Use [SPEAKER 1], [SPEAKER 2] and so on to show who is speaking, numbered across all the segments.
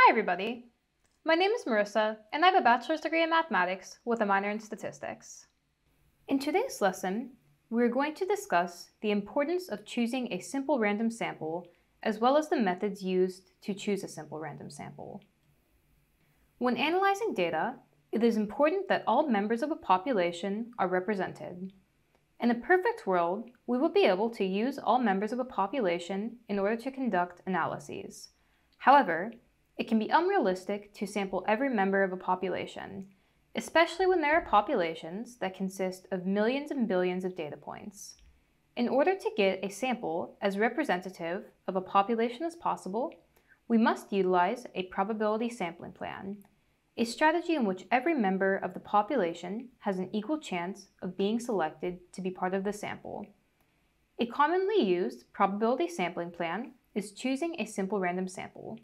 [SPEAKER 1] Hi everybody! My name is Marissa and I have a bachelor's degree in mathematics with a minor in statistics. In today's lesson, we're going to discuss the importance of choosing a simple random sample as well as the methods used to choose a simple random sample. When analyzing data, it is important that all members of a population are represented. In a perfect world, we will be able to use all members of a population in order to conduct analyses. However, it can be unrealistic to sample every member of a population, especially when there are populations that consist of millions and billions of data points. In order to get a sample as representative of a population as possible, we must utilize a probability sampling plan, a strategy in which every member of the population has an equal chance of being selected to be part of the sample. A commonly used probability sampling plan is choosing a simple random sample.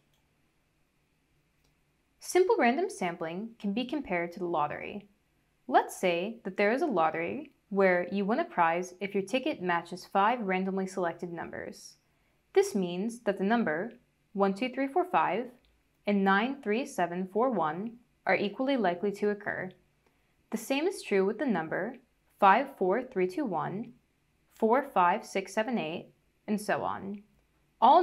[SPEAKER 1] Simple random sampling can be compared to the lottery. Let's say that there is a lottery where you win a prize if your ticket matches 5 randomly selected numbers. This means that the number 1, 2, 3, 4, 5 and 9, 3, 7, 4, 1 are equally likely to occur. The same is true with the number 5, 4, 3, 2, 1, 4, 5, 6, 7, 8, and so on. All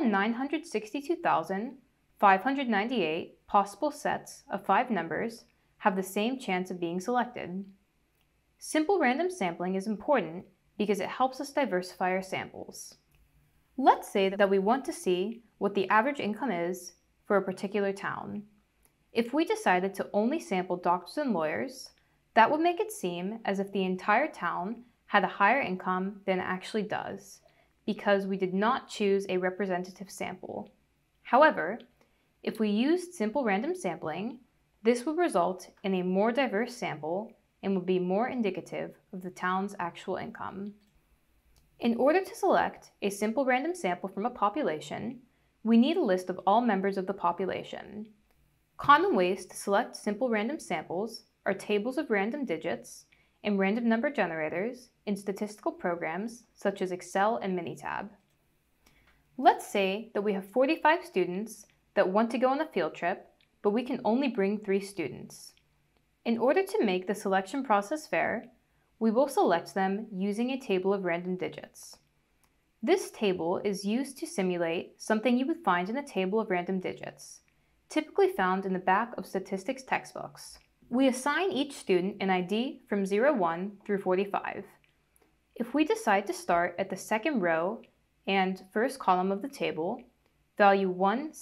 [SPEAKER 1] 962,598 possible sets of 5 numbers have the same chance of being selected. Simple random sampling is important because it helps us diversify our samples. Let's say that we want to see what the average income is for a particular town. If we decided to only sample doctors and lawyers, that would make it seem as if the entire town had a higher income than it actually does, because we did not choose a representative sample. However, if we used simple random sampling, this would result in a more diverse sample and would be more indicative of the town's actual income. In order to select a simple random sample from a population, we need a list of all members of the population. Common ways to select simple random samples are tables of random digits and random number generators in statistical programs such as Excel and Minitab. Let's say that we have 45 students that want to go on a field trip, but we can only bring 3 students. In order to make the selection process fair, we will select them using a table of random digits. This table is used to simulate something you would find in a table of random digits, typically found in the back of statistics textbooks. We assign each student an ID from 01 through 45. If we decide to start at the second row and first column of the table, value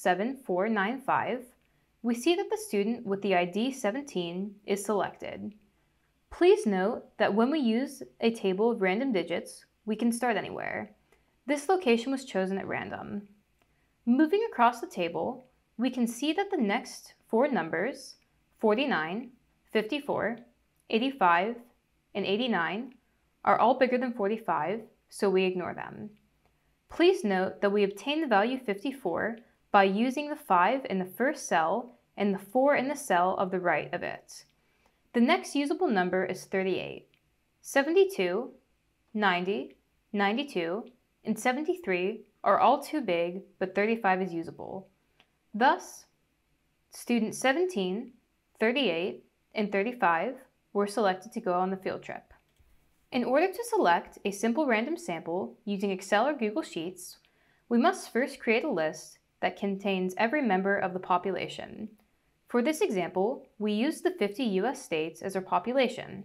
[SPEAKER 1] 17495, we see that the student with the ID 17 is selected. Please note that when we use a table of random digits, we can start anywhere. This location was chosen at random. Moving across the table, we can see that the next 4 numbers, 49, 54, 85, and 89, are all bigger than 45, so we ignore them. Please note that we obtain the value 54 by using the 5 in the first cell and the 4 in the cell of the right of it. The next usable number is 38. 72, 90, 92, and 73 are all too big, but 35 is usable. Thus, students 17, 38, and 35 were selected to go on the field trip. In order to select a simple random sample using Excel or Google Sheets, we must first create a list that contains every member of the population. For this example, we use the 50 US states as our population.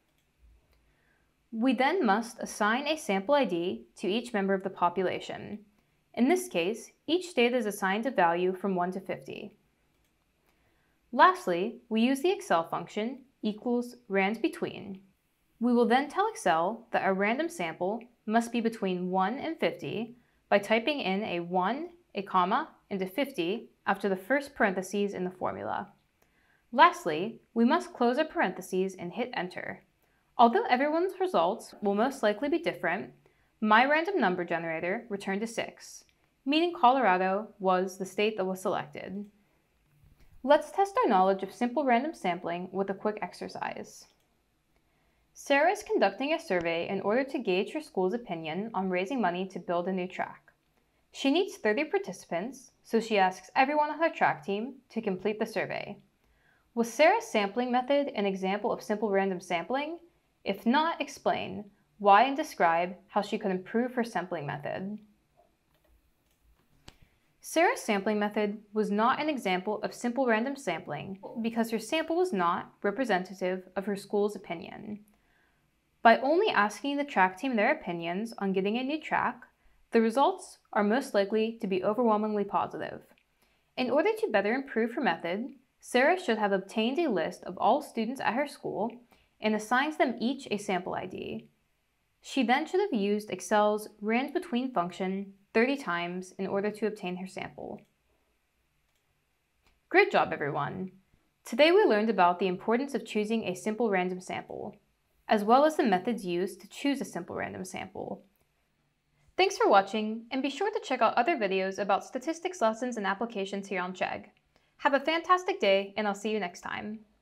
[SPEAKER 1] We then must assign a sample ID to each member of the population. In this case, each state is assigned a value from 1 to 50. Lastly, we use the Excel function equals randbetween. We will then tell Excel that our random sample must be between 1 and 50 by typing in a 1, a comma, and a 50 after the first parentheses in the formula. Lastly, we must close our parentheses and hit enter. Although everyone's results will most likely be different, my random number generator returned a 6, meaning Colorado was the state that was selected. Let's test our knowledge of simple random sampling with a quick exercise. Sarah is conducting a survey in order to gauge her school's opinion on raising money to build a new track. She needs 30 participants, so she asks everyone on her track team to complete the survey. Was Sarah's sampling method an example of simple random sampling? If not, explain why and describe how she could improve her sampling method. Sarah's sampling method was not an example of simple random sampling because her sample was not representative of her school's opinion. By only asking the track team their opinions on getting a new track, the results are most likely to be overwhelmingly positive. In order to better improve her method, Sarah should have obtained a list of all students at her school and assigned them each a sample ID. She then should have used Excel's RANDBetween function 30 times in order to obtain her sample. Great job, everyone! Today we learned about the importance of choosing a simple random sample, as well as the methods used to choose a simple random sample. Thanks for watching, and be sure to check out other videos about statistics lessons and applications here on Chegg. Have a fantastic day, and I'll see you next time.